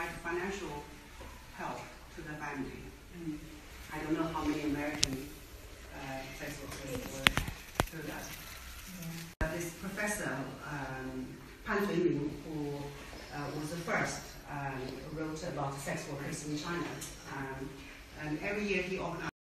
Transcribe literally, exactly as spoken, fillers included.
provide financial help to the family. Mm. I don't know how many American uh, sex workers will do that. Yeah. Uh, this professor, um, Pan Feiming, who uh, was the first, um, wrote about sex workers in China. Um, and every year he organized